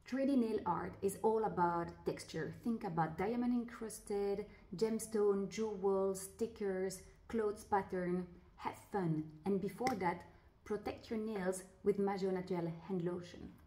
3D nail art is all about texture. Think about diamond encrusted, gemstone, jewels, stickers, clothes pattern. Have fun. And before that, protect your nails with Maggio Naturel hand lotion.